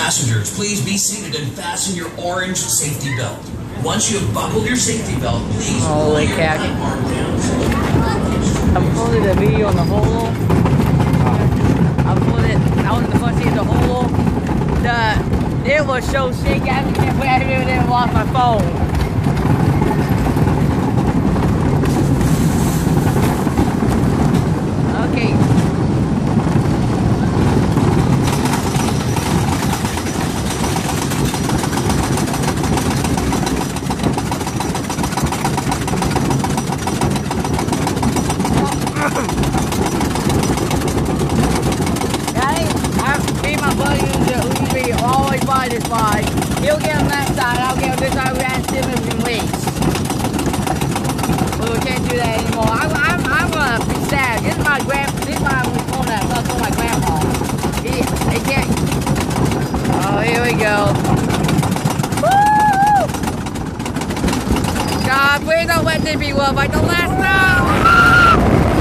passengers, please be seated and fasten your orange safety belt. Once you have buckled your safety belt, please pull your platform down. I'm pulling the video on the Holo. I'm pulling it out in the front seat of the Holo. It was so shaky, I haven't even lost my phone. Okay. Me and my buddy who usually always buy this bike, he'll get on that side, I'll get on this side, we had similar weights. But we can't do that anymore. I'm gonna be sad. This is my phone that I told my grandpa. He can't. Oh, here we go. Woo! God, please don't let this be one like the last time.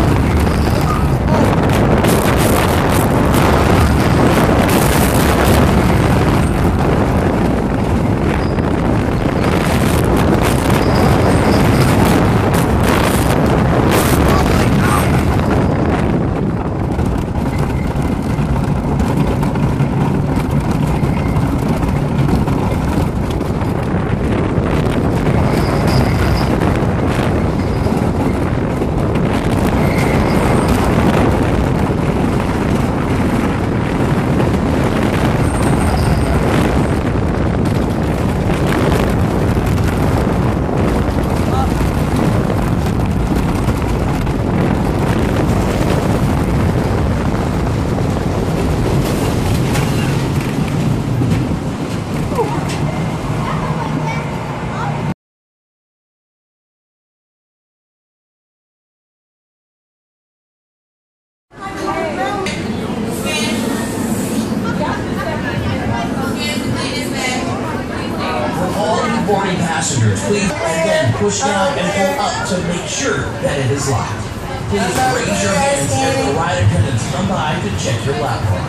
Boarding passengers, please again push down and pull up to make sure that it is locked. Please raise your hands as the ride attendants come by to check your laptop.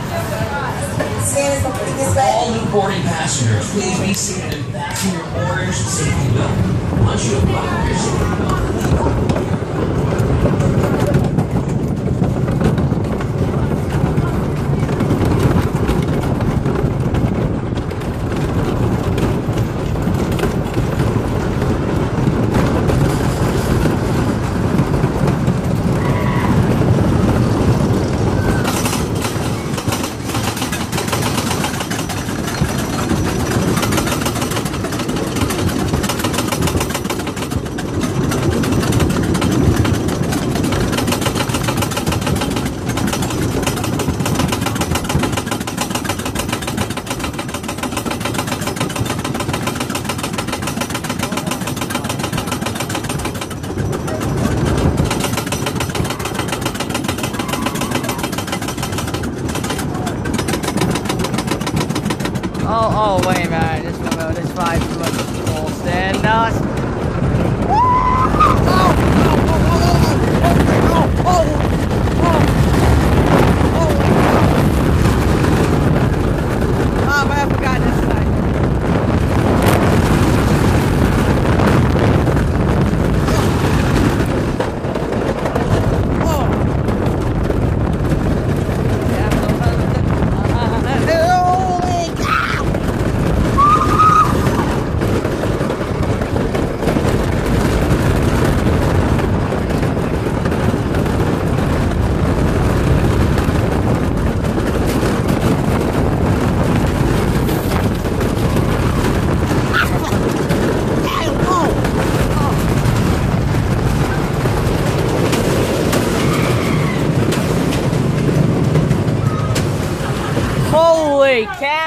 For all new boarding passengers, please be seated and fasten your orange safety belt. Once you have buckled your safety belt, Oh, wait a minute. This ride's too much full stand. I forgot this side. Holy cow!